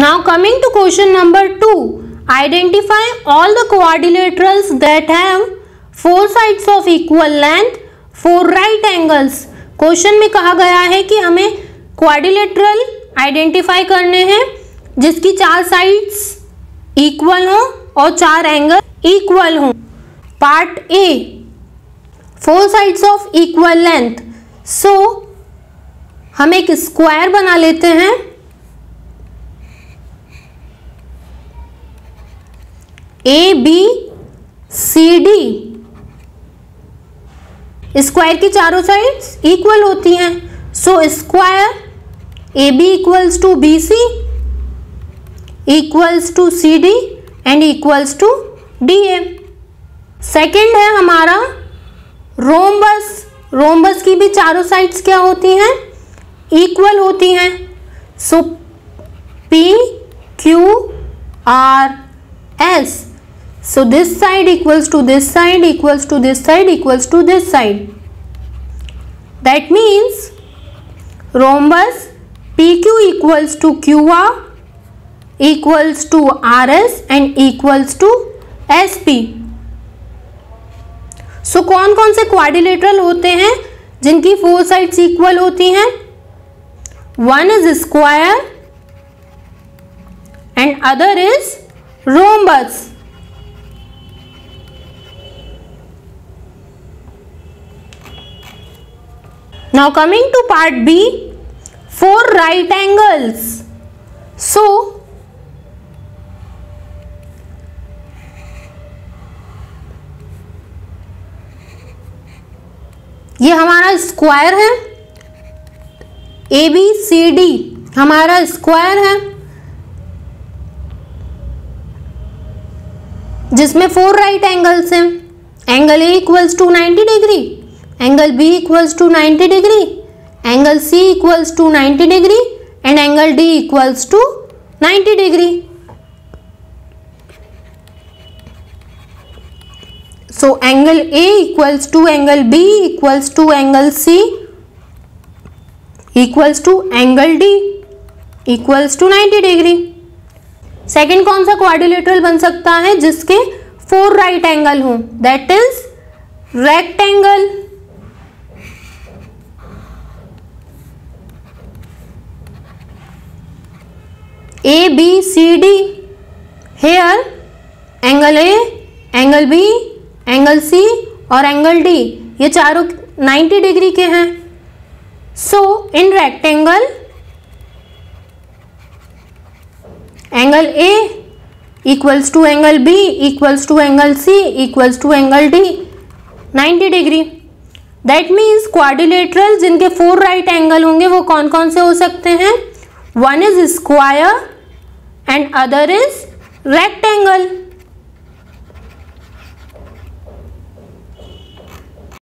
Now coming to question number 2. Identify all the quadrilaterals that have 4 sides of equal length, 4 right angles. Question में कहा गया है कि हमें क्वाड्रिलेटरल आइडेंटिफाई करने हैं जिसकी 4 साइड्स इक्वल हो और 4 एंगल इक्वल हो. Part A, 4 sides of equal length. So हम एक स्क्वायर बना लेते हैं. A B C D. Square की चारों साइड्स इक्वल होती हैं. So square A B equals to B C equals to C D and equals to D A. Second है हमारा रोम्बस. रोम्बस की भी चारों साइड्स क्या होती हैं? इक्वल होती हैं. So P Q R S. So this side equals to this side equals to this side equals to this side. That means rhombus PQ equals to QR equals to RS and equals to SP. So कौन कौन से quadrilateral होते हैं जिनकी 4 sides equal होती हैं? One is square and other is rhombus. Now coming to part B, 4 right angles. So ये हमारा स्क्वायर है. ए बी सी डी हमारा स्क्वायर है जिसमें 4 राइट एंगल्स हैं. Angle A equals to 90 degree, angle B equals to 90 degree, angle C equals to 90 degree and angle D equals to 90 degree. So angle A equals to angle B equals to angle C equals to angle D equals to 90 degree. Second कौन सा quadrilateral बन सकता है जिसके 4 right angle हों? That is rectangle. A B C D. Here angle A, angle B, angle C और angle D ये चारों 90 डिग्री के हैं. So in rectangle angle A equals to angle B equals to angle C equals to angle D 90 degree. That means quadrilateral जिनके 4 right angle होंगे वो कौन कौन से हो सकते हैं? One is square and other is rectangle.